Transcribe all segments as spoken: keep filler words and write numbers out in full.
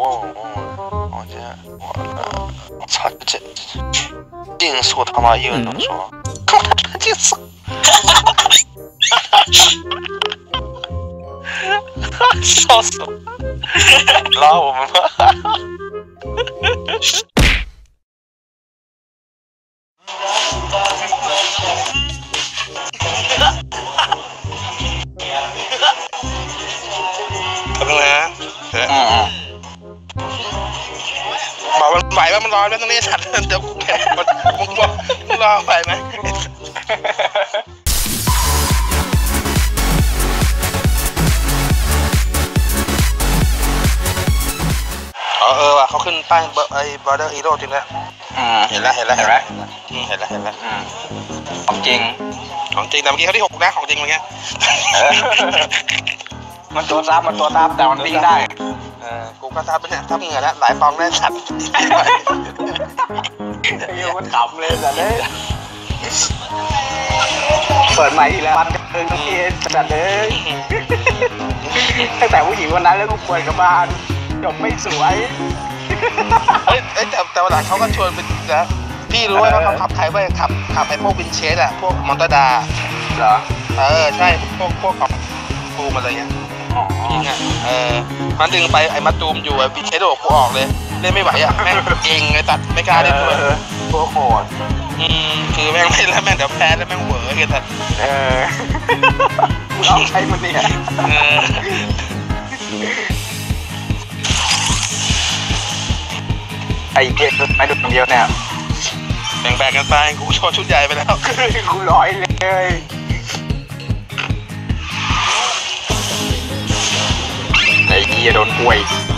我这我操这竞速他妈英文怎么说？竞速，笑死我！拉我们吧。ทำยังไงฮะอืมบอกมันไหวว่ามันรอแล้วตรงนี้สัตว์เดี๋ยวแกมันมึงบอกมึงรอไหวไหมอ๋อเออว่ะเขาขึ้นป้ายไอ้บอร์เดอร์ฮีโร่จริงแล้วเห็นแล้วเห็นแล้วเห็นแล้วเห็นแล้วเห็นแล้วของจริงของจริงแต่เมื่อกี้เขาที่หกนะของจริงเมื่อกี้มันตัวซับมันตัวซับแต่มันวิ่งได้เออกูก็ซับไปเนี่ยทับเหงื่อแล้วหลายฟองแน่สัตว์เยี่ยมันขำเลยสัตว์เลยเปิดใหม่อีกแล้วมันก็เอิงต้องเอ็นสัตว์เลยตั้งแต่ผู้หญิงวันนั้นแล้วกูป่วยกับบ้านจบไม่สวยเฮ้ยแต่แต่เวลาเขาก็ชวนไปนะพี่รู้ว่าเขาขับใครไปขับขับไอ้พวกวินเชสอะพวกมอนตาดาเหรอเออใช่พวกพวกของตูมอะไรเงี้ยจริงอะเออมันดึงไปไอ้มาตูมอยู่ไอ้วินเชสโดดกูออกเลยเล่นไม่ไหวอะแม่งเองไอ้ตัดไม่กล้าเล่นด้วยตัวโหดอืมคือแม่งไม่แล้วแม่งเดี๋ยวแพ้แล้วแม่งเหวอไอ้ตัดเออมึงเอาใครมันเนี่ยไอ้เกมไปดูคนเดียวเนี่ยแบ่งแบ่งกันไปกูชอบชุดใหญ่ไปแล้วกูร้อยเลยไอ้เกียโดนป่วย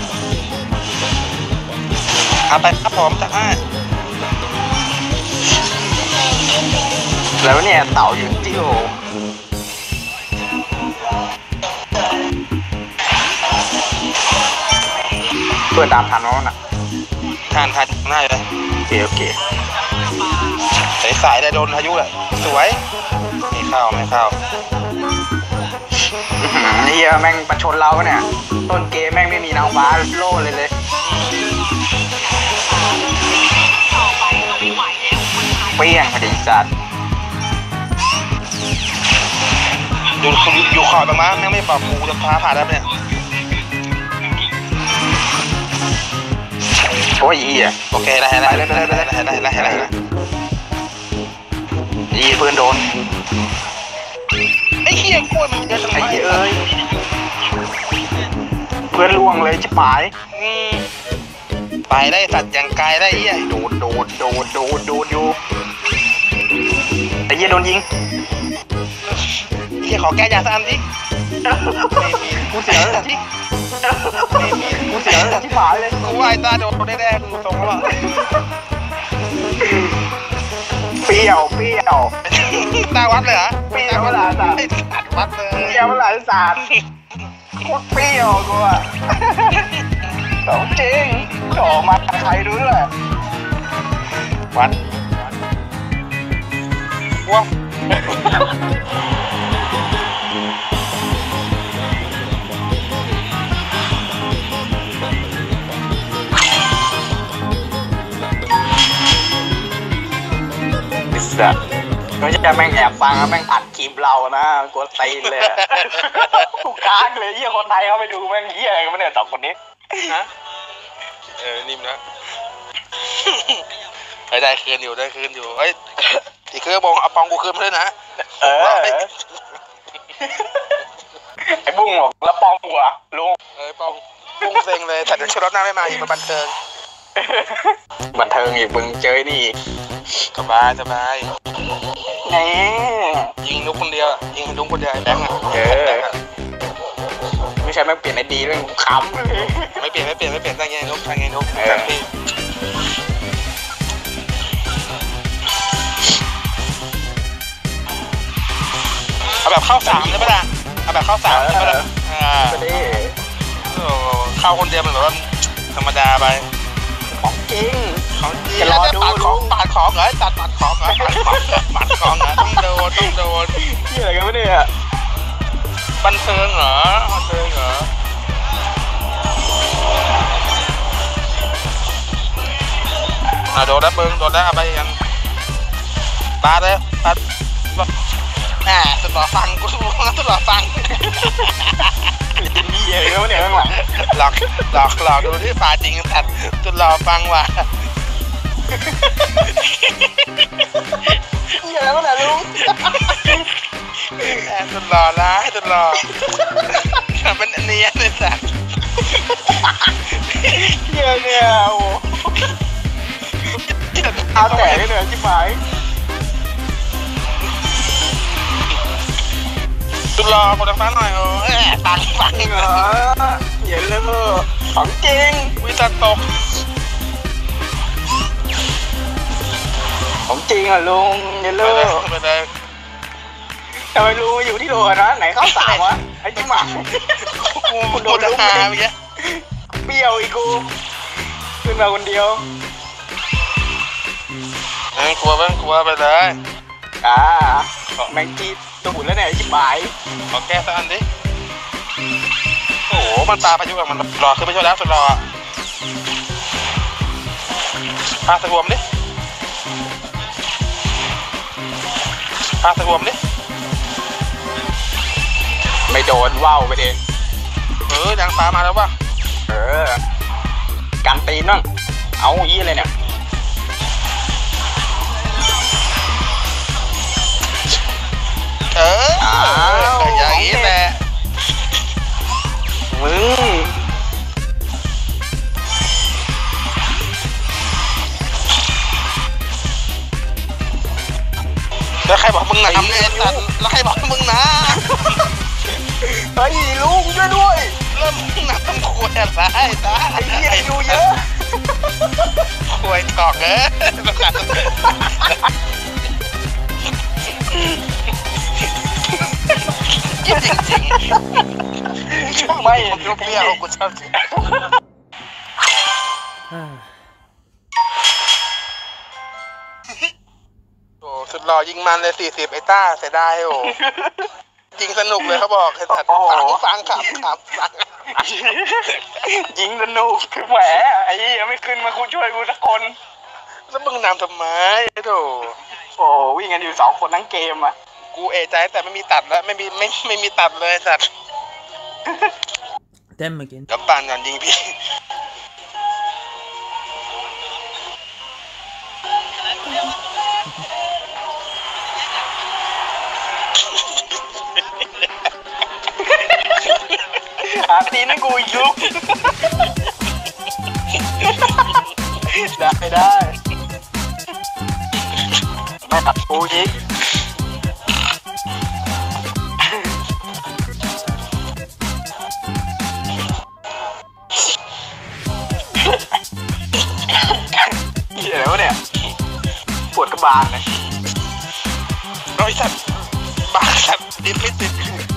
เอาไปครับผมจ้าแล้วเนี่ยเต่าอยู่ที่โอเปิดตามทันมั้งน่ะทานทันง่ายเลยโอเคโอเคสายสายได้โดนพายุแหละสวยไม่เข้าไม่เข้านี่เยอะแม่งประชนเราเนี่ยต้นเกมแม่งไม่มีนางฟ้าโล่เลยเลยเปี้ยงพอดีจัดดูอยู่ขอบบ้างมั้ยแม่งไม่ปรับกูจะพาผ่านแล้วเนี่ยโอ้ยอีอ่ะโอเคได้ได้ได้ได้ได้ได้ได้ได้ได้อีเพื่อนโดนไอ้เหี้ยกล้วยมันจะทำไมเอ้ยเพื่อนล่วงเลยจะปายไปได้สัตว์อย่างไกลได้เหี้ยโดดโดดโดดโดดโดดอยู่ไอ้เหี้ยโดนยิงเหี้ยขอแก้ยาสันดิกูเสียแล้วที่กูเสียแล้วที่ผายเลยกูว่าไอ้ตาโดนได้แน่กูตรงแล้วเปรี้ยวเปรี้ยวตาวัดเลยเหรอเปรี้ยวเวลาสัตว์วัดเลยเปรี้ยวเวลาสัตว์โคตรเปรี้ยวกูอ่ะของจริงโผล่มาใครรู้เลยวัดว้าวไม่ใช่แม่งแอบฟังแม่งอัดคลิปเรานะกดตีนเลยถูกค้างเลยเยี่ยคนไทยเขาไปดูแม่งเยี่ยอะไรกันเนี่ยสองคนนี้ฮะเออนิ่มนะได้คืนอยู่ได้คืนอยู่เฮ้ยอีกคืนบอกเอาปองกูคืนมาด้วยนะเออไอ้บุ้งบอกแล้วปองกูอ่ะลุงเออปองบุ้งเซ็งเลยแต่เดี๋ยวชุดรถหน้าไม่มาอีกมาบันเทิงบันเทิงอีกมึงเจอนี่สบายสบายนี่ยิงนุ๊กคนเดียวยิงนุ๊กคนเดียวแบงค์อ่ะเออไม่ใช่แม่งเปลี่ยนไอดีด้วยขำไม่เปลี่ยนไม่เปลี่ยนไม่เปลี่ยนตั้งไงนุ๊กตั้งไงนุ๊กตั้งพี่เอาแบบเข้าสามได้ปะล่ะเอาแบบเข้าสามได้ปะล่ะอ่าเข้าคนเดียวมันแบบว่าธรรมดาไปของจริงของจริงแล้วจะปาดของปาดของเหรอตัดปาดของเหรอปาดของเหรอต้องโดนต้องโดนที่อะไรกันวะเนี่ยบันเทิงเหรอบันเทิงเหรอนแล้วเบิ้งโดนแล้วเอาไปกันปาเลยปาแหมสุดหล่อฟังกูสุดหล่อฟังนี่เยอะเนี่ยข้างหลังหลอกหลอกหลอกดูที่ฝาจริงสัตว์สุดหล่อฟังว่ะเยอะแล้วนะลุงแอบสุดหล่อร้ายสุดหล่อเป็นเนียนเลยสัตว์เยอะเนี่ยโอ้เอาแต่ให้เหนื่อยชิบหายสุดหล่อคนทางซ้ายหน่อยเออฟังฟังเหรอเย็นเลยมือของจริงวิจารตกของจริงอ่ะลุงเย็นเลยไปเลยทำไมลุงอยู่ที่โดนนะไหนเข้าสามวะไอ้จิ๋มหมากูโดนลุงหาเมื่อกี้เบี้ยวอีกกูขึ้นมาคนเดียวเอ็งกลัวบ้างกลัวไปเลยอ่าแมงจีตูดแล้วเนี่ยชิบหายขอแก้สักอันดิโอ้โหมันตาพายุกับมันรอคือไม่ช่วยแล้วสุดรอพาสะรวมดิพาสะรวมดิไม่โดนว่าวไปดิเออดังฟ้ามาแล้วป่ะเออกันตีนบ้างเอายี่เลยเนี่ยเอออย่างนี้แหละมึงแล้วใครบอกมึงนะทำเนี่ยสัตว์แล้วใครบอกมึงนะไอ้ลุงช่วยด้วยเริ่มมึงนะต้องคุยอะไรตาไอ้เหี้ยอยู่เยอะคุยตอกเอ้ยจริงจริงไม่ลูกเบี้ยวกูชอบจริงโอ้สุดหล่อยิงมันเลยสี่สิบไอ้ต้าเสียดายโอ้ยิงสนุกเลยเขาบอกไอ้สัตว์ฟังฟังขับขับฟังยิงสนุกคือแหมไอ้ยังไม่ขึ้นมากูช่วยกูสักคนแล้วมึงนำทำไมโถโอ้วิ่งกันอยู่สองคนทั้งเกมอะกูเอใจแต่ไม่มีตัดแล้วไม่มีไม่ไม่มีตัดเลยสัตว์เต็มเมื่อกี้กับปานก่อนยิงพี่หาตีนให้กูอีกลุกได้ได้ไม่ตัดกูยิงเหี้ยแล้วเนี่ยปวดกระบาลเลยร้อยสัตว์บาสัตว์ดิ้นไม่ติด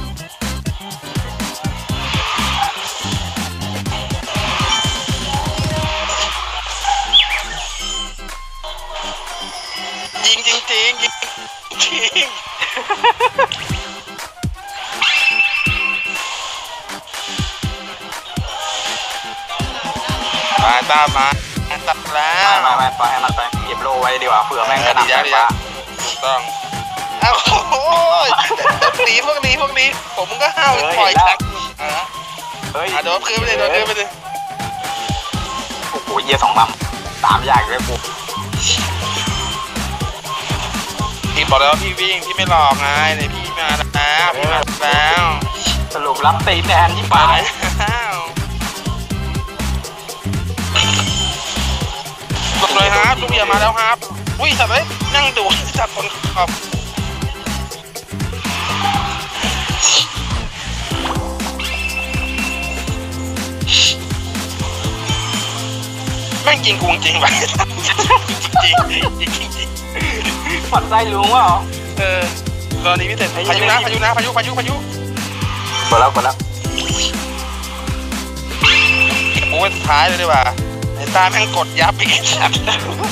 ยิงจริงจริงยิงจริงมาตามมาตัดแล้วมาไปไปให้มันไปเก็บโลไว้ดีกว่าเผื่อแม่งกระหน่ำไปว่าต้องอ้าวโอ้ยหนีพวกนี้พวกนี้ผมก็ห้าวปล่อยจังเฮ้ยโดนคืนไปเลยโดนคืนไปเลยโอ้โหเยี่ยสองลำตามยากเลยปุ๊บพี่บอกแล้วพี่วิ่งพี่ไม่หลอกไงเลยพี่มาแล้วพี่มาแล้วสรุปรับตีแทนที่ปลายหลบเลยครับลูกเบียร์มาแล้วครับอุ้ยสัตว์เลยนั่งดูสัตว์คนขอบแม่งจริงกูจริงไปจริงจริงจริงจริงฝันใจลุงวะเออตอนนี้พี่เสร็จพายุนะพายุนะพายุพายุพายุหมดแล้วหมดแล้วโอ้ยสุดท้ายเลยดีกว่าไอ้ตาแม่งกดยับอีกสัตว์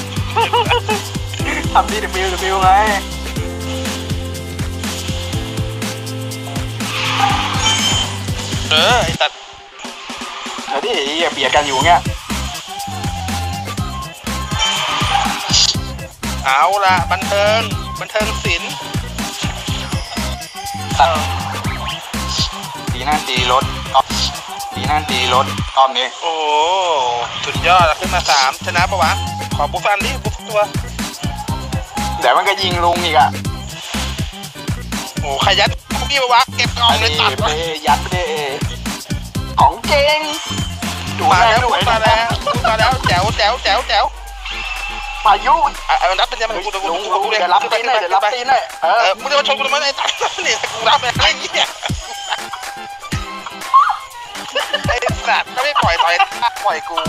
ทำดีเดบิวเดบิวไงเออไอ้สัตว์เดี๋ยวดิเบียดกันอยู่เงี้ยเอาละบันเทิงบันเทิงศิลป์ตีนั่นตีรถตีนั่นตีรถรอบนี้โอ้สุดยอดขึ้นมาสามชนะปะวะขอบุฟฟันดิบุฟตัวเดี๋ยวมันก็ยิงลุงอีกอ่ะโอ้ขยันพี่ปะวะเก็บกองเลยตัดไปยัดไปของเจงมาแล้วมาแล้วมาแล้วแจ๋วแจ๋วแจ๋วแจ๋วพายุอ่ะรับเป็นยังไงกูกูกูกูเดี๋ยวรับตีนเลยเดี๋ยวรับตีนเลยเออมึงจะมาชนกูทำไมไอ้ตัดนี่กูรับไปไอ้เหี้ยไอ้สัตว์ก็ไม่ปล่อยต่อยปล่อยกู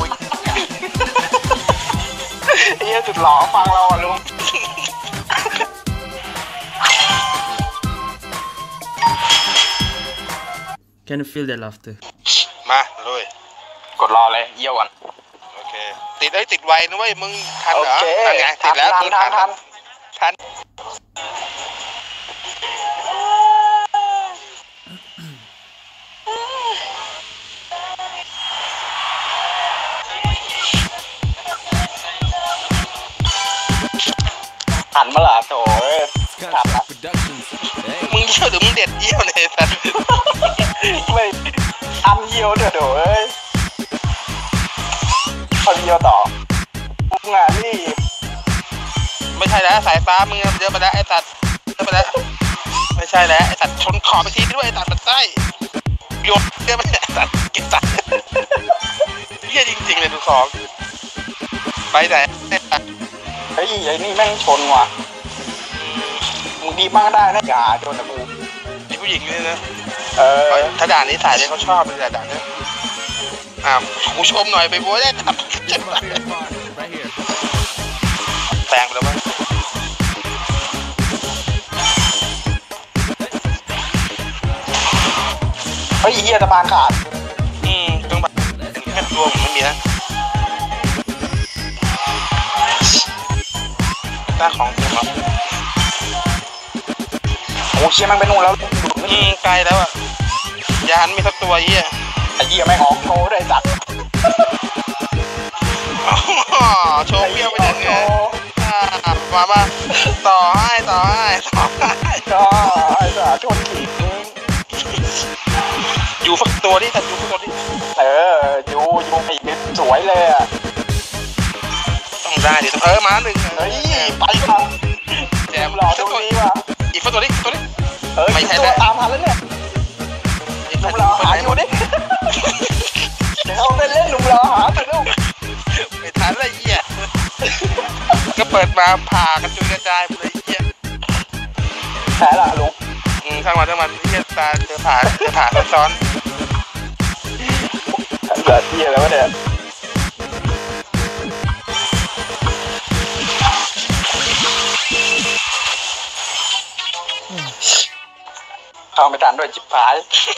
ไอ้เหี้ยจุดหล่อฟังเราอ่ะลุง Can you feel the laughter มาเลยกดรอเลยเยี่ยวกันโอเคติดไอ้ติดไวนะเว้ยมึงทันเหรอทันไงติดแล้วมึงทันทันทันทันเมื่อไหร่โถ่ทันละมึงเยี่ยวหรือมึงเด็ดเยี่ยวเนี่ยทันไม่ทันเยี่ยวเด้อโถ่เอ้ยทันเยี่ยวต่อมึงอ่ะนี่ไม่ใช่แล้วสายฟ้ามึงเยอะไปแล้วไอ้ตัดเยอะไปแล้วไม่ใช่แล้วไอ้ตัดชนขอบไปทีด้วยไอ้ตัดมันใต้โยนเยอะไปไอ้ตัดเก็บตัดเยี่ยจริงๆเลยทุกของไปไหนไอ้ตัดไอ้ไอ้นี่แม่งชนว่ะมึงดีมากได้นะอย่าโดนนะกูมีผู้หญิงนี่นะเออถ้าด่านนี้สายเนี่ยเขาชอบเลยด่านนี้อ่ากูชมหน่อยไปโว้ยได้ตัดแปลงไปแล้วมั้งเฮ้ยเฮียสะพานขาดอืมต้องแบบแค่ตัวผมไม่มีนะตาของผมครับโอ้เชี่ยมันไปนู่นแล้วอืมไกลแล้วอ่ะยานมีสักตัวเหี้ยไอ้เหี้ยไม่ออกโชว์ด้วยจัดโชว์เปี้ยวไปเลยไงมามาต่อให้ต่อให้ต่อให้ต่อให้ต่อชนขีดอยู่ฝักตัวดิแต่อยู่ฝักตัวดิเอออยู่อยู่อีกนิดสวยเลยอ่ะต้องได้ดิเออมาหนึ่งเฮ้ยไปครับแจมหล่อตรงนี้ว่ะอีกฝักตัวดิตัวดิเออไม่ใช่แล้วตามทันแล้วเนี่ยหนุ่มหล่อหาอยู่ดิเดี๋ยวเล่นเล่นหนุ่มหล่อหาไปลูกไม่ทันเลยเหี้ยก็เปิดมาผ่ากันจนกระจายไปเลยเหี้ยแพ้ละลูกอืมทั้งวันทั้งวันเหี้ยตาเจอผ่าเจอผ่าซ้อนเกิดเหี้ยแล้วเนี่ยเข้าไม่ทันด้วยจิบผาย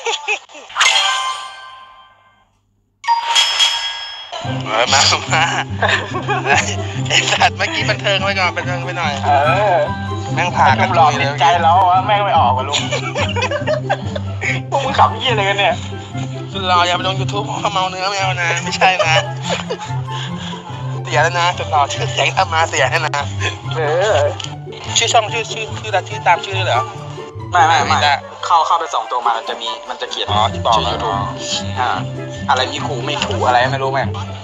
เออมามาไอ้สัตว์เมื่อกี้บันเทิงไว้ก่อนบันเทิงไปหน่อยเออแม่งผ่ากันหลอกติดใจแล้วแม่งไม่ออกวะลุงพวกมึงขำยี่อะไรกันเนี่ยสุดหล่ออย่าไปลงยูทูบเพราะเมาเนื้อไม่เอานะไม่ใช่นะเสียแล้วนะสุดหล่อชื่อเสียงทำมาเสียให้นะเออชื่อช่องชื่อชื่อชื่อชื่อตามชื่อเหรอไม่ไม่ไม่เข้าเข้าไปสองตัวมามันจะมีมันจะเขียนอ๋อที่บอกยูทูบอ่าอะไรมีขู่ไม่ขู่อะไรไม่รู้แม่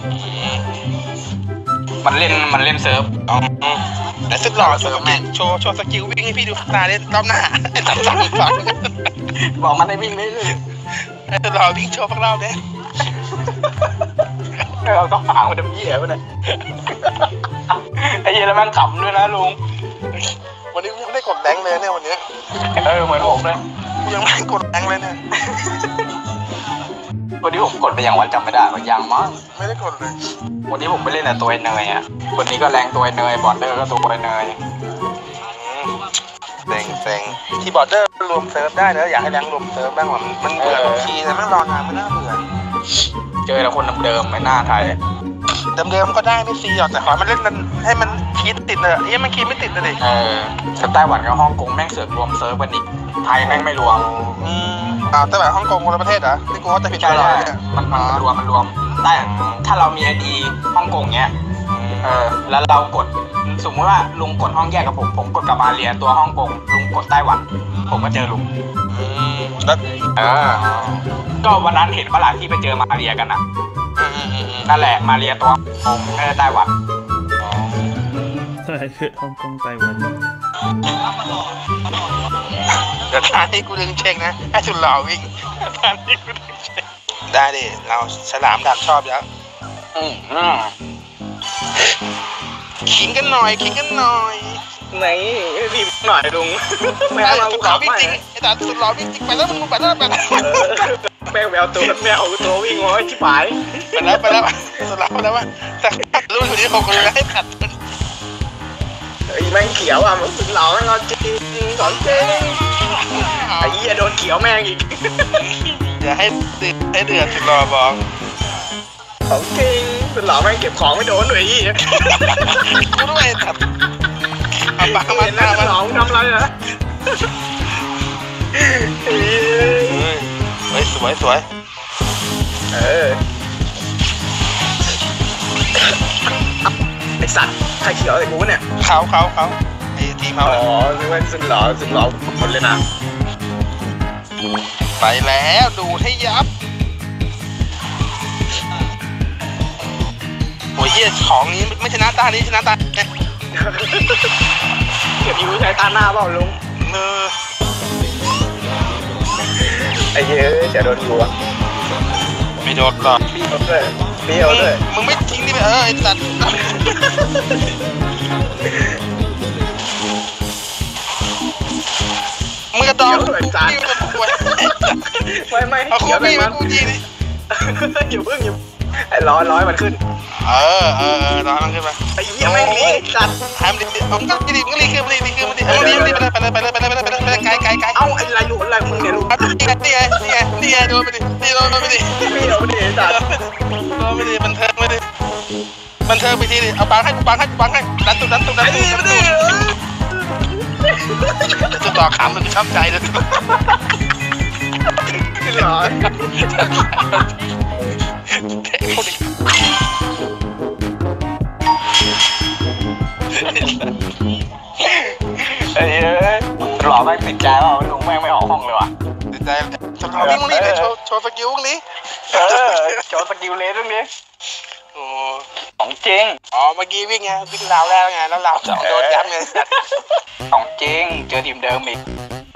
มันเล่นมันเล่นเซิร์ฟอ๋อแต่สุดหล่อโชว์โชว์โชว์สกิลวิ่งให้พี่ดูตาเล่นรอบหน้าไอ้ตัดสั่งฝังบอกมันให้วิ่งไม่เลยไอ้สุดหล่อวิ่งโชว์พวกเราเนี่ยเราต้องฝังมันจะเหี้ยไปเลยไอ้เหี้ยแล้วแม่งขำด้วยนะลุงวันนี้ยังไม่ได้กดแดงเลยเนี่ยวันนี้เออเหมือนผมเลยยังไม่ได้กดแดงเลยเนี่ยวันนี้ผมกดไปอย่างวันจำไม่ได้ว่ายังมั้งไม่ได้กดเลยวันนี้ผมไปเล่นแต่ตัวเนยอ่ะวันนี้ก็แรงตัวเนยบอร์เดอร์ก็ตัวเนยเซ็งเซ็งที่บอร์เดอร์รวมเซิร์ฟได้นะอยากให้แรงรวมเซิร์ฟบ้างมันมันเบื่อบางทีนะมันรอนานมันน่าเบื่อเจอแต่คนเดิมๆไม่น่าไทยเดิมๆก็ได้ไม่ซีหรอกแต่ขอมันเล่นมันให้มันคีดติดเลยยังมันคีดไม่ติดเลยเออแต่ไต้หวันกับฮ่องกงแม่งเสือกรวมเซิร์ฟกันอีกไทยแม่งไม่รวมอืมอ่าไต้หวันฮ่องกงคนละประเทศเหรอนี่กูว่าจะผิดตลอดเนี่ยมันมันรวมมันรวมแต่ถ้าเรามีไอดีฮ่องกงเนี้ยเออแล้วเรากดสมมติว่าลุงกดห้องแยกกับผมผมกดกับมาเรียตัวฮ่องกงลุงกดไต้หวันผมก็เจอลุงอืมแล้วเออก็วันนั้นเห็นฝรั่งที่ไปเจอมาเรียกันอ่ะอืมอืมอืมอืมนั่นแหละมาเรียตัวฮ่องกงไม่ได้ไต้หวัน I heard Hong Kong, Taiwan. เดี๋ยวทานที่กูดึงเช็คนะให้สุดหล่อวิ่งทานที่กูดึงเช็คได้ดิเราฉลามดำชอบแล้วอืมอืมขิงกันหน่อยขิงกันหน่อยไหนรีบหน่อยลุงแมวเราสุดหล่อวิ่งจริงไอ้ตาสุดหล่อวิ่งจริงไปแล้วมึงไปแล้วไปแล้วแมวแมวตัวแมวตัววิ่งโอ้ยชิบหายไปแล้วไปแล้วสุดหล่อไปแล้วว่าแต่รุ่นนี้ผมก็เลยให้ขัดไอ้แม่งเขียวอ่ะมันสุดหล่อแม่งเอาจริงสอนจริงไอ้เหี้ยโดนเขียวแม่งอีกอย่าให้ติดให้เดือดสุดหล่อบอกของจริงสุดหล่อแม่งเก็บของไม่โดนเลยไอ้เหี้ยกูด้วยครับเอาปากมาเห็นหน้าแล้วมาหล่อมึงทำอะไรเหรอเฮ้ยเฮ้ยสวยสวยเออไอสัตว์ใครเขียวไอ้กูเนี่ยเขาเขาเขาไอ้ทีมเขาอ๋อนึกว่าสุดหล่อสุดหล่อคนเลยนะไปแล้วดูให้ยับโอ้ยเฮียของนี้ไม่ชนะตานี้ชนะตาเนี่ยเก็บยูใช้ตาหน้าเปล่าลุงเออไอ้เหี้ยจะโดนกูอ่ะไม่โดนหรอกเบี้ยวด้วยเบี้ยวด้วยมึงไม่ทิ้งนี่ไปเออไอ้สัตว์มึงกระดองกูนี่มันปวดไม่ไม่เอาคู่เขียวไปพี่มัมาน กูจีนี่อย่าเพิ่งอย่าไอ้ร้อยร้อยมันขึ้นเออเออเออร้อนขึ้นมาไอ้เหี้ยแม่งรีจัดทำดิผมก็รีบก็รีบขึ้นมาดิรีบขึ้นมาดิเออรีบรีบไปเลยไปเลยไปเลยไปเลยไปเลยไปเลยไกลไกลไกลเอ้าไอ้ไรอยู่อะไรมึงเนี่ยลุงนี่ไงนี่ไงนี่ไงนี่ไงโดนไปดินี่โดนไปดิเบี้ยวดิจัดโดนไปดิบันเทิงไปดิบันเทิงไปทีดิเอาปังให้กูปังให้กูปังให้ดันตุดันตุดันตุดันตุจะต่อขำมันช้ำใจเลยร้อย เอ้ยหล่อแม่งติดใจว่าลุงแม่งไม่ออกห้องเลยว่ะติดใจจะเอาวิ่งนี่เลยโชว์โชว์สกิลพวกนี้เออโชว์สกิลเลสตรงนี้โอ้ของจริงอ๋อเมื่อกี้วิ่งไงวิ่งราวแล้วไงแล้วราวสองโดนย้ำไงของจริงเจอทีมเดิมอีก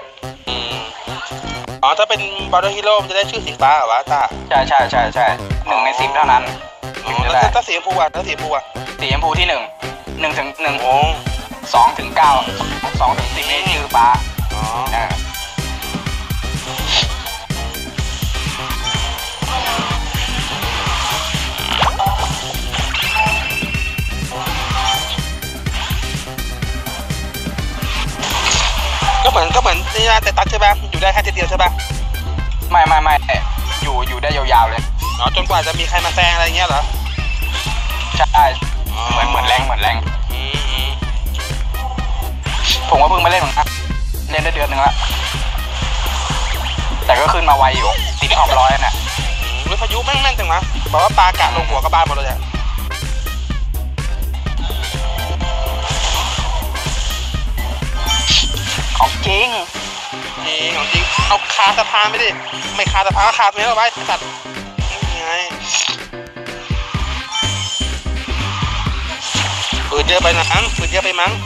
อ๋อถ้าเป็นบอลฮีโร่มันจะได้ชื่อสีฟ้าเหรอวะต้าใช่ใช่ใช่ใช่หนึ่งในสิบเท่านั้นอ๋ถึองจะแล้วได้ถ้าสีชมพูอ่ะถ้าสีชมพูอ่ะสีชมพูที่หนึ่งหนึ่งถึงหนึ่งโอ้สองถึงเก้าสองถึงสิบนี่ชื่อป้าอ๋ออ่าก็เหมือนก็เหมือนนี่นะแต่ตัดใช่ป่ะอยู่ได้แค่ทีเดียวใช่ป่ะไม่ไม่ไม่อยู่อยู่ได้ยาวๆเลยอ๋อจนกว่าจะมีใครมาแซงอะไรเงี้ยเหรอใช่เหมือนเหมือนแรงเหมือนแรงอืมอืมผมก็เพิ่งมาเล่นเหมือนกันเล่นได้เดือนหนึ่งแล้วแต่ก็ขึ้นมาไวอยู่ติดท็อปร้อยน่ะรถพายุแม่งแม่นจังวะบอกว่าปลากะลงหัวกับบ้านหมดเลยอะของจริงจริงของจริงเอาคาสะพานไปดิไม่คาสะพานก็คาตรงนี้เอาไว้สัตว์นี่ไงปืนเยอะไปมั้งปืนเยอะไปมั้ง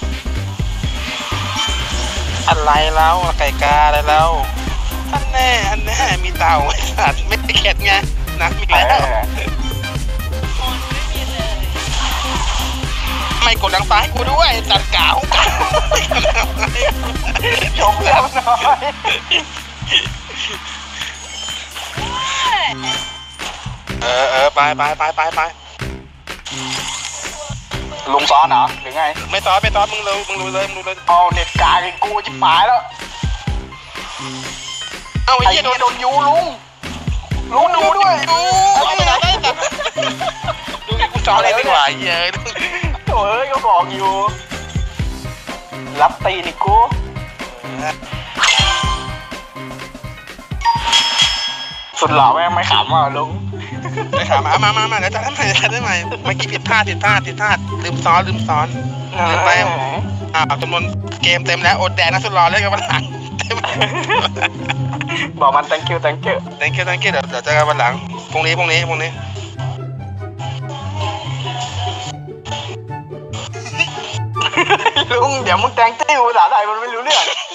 อะไรแล้วไก่กาอะไรแล้วอันแน่อันแน่มีเต่าไอ้สัตว์ไม่เข็ดไงนะมีแล้วไม่กดดังฟ้าให้กูด้วยจัดกาวกาวจบแล้วน้อยเออเออไปไปไปไปไปลุงซ้อนเหรอหรือไงไม่ซ้อนไม่ซ้อนมึงรู้มึงรู้เลยมึงรู้เลยเอาเน็ตกายกูจะหายแล้วเอาไอ้ไอ้เหี้ยเหี้โดยนโดนยูลุงลุงดูด้วยดูเอาไปไหนได้สัตว์ดูกูซ้อนอะไรดีกว่าเยอะโอ้ยก็บอกอยู่รับตีนี่กูสุดหล่อแม่งไม่ขำอ่ะลุงไปถามมามามามาเดี๋ยวจะได้ไหมได้ไหมเมื่อกี้ผิดพลาดผิดพลาดผิดพลาดลืมซ้อนลืมซ้อนลืมไปอ่าจำนวนเกมเต็มแล้วอดแดนนะสุดหล่อเล่นกันวันหลังบอกมัน thank you thank you thank you thank you เดี๋ยวเดี๋ยวเจอกันวันหลังพรุ่งนี้พรุ่งนี้พรุ่งนี้ลุงเดี๋ยวมึง thank you ภาษาไทยมันไม่รู้เรื่อง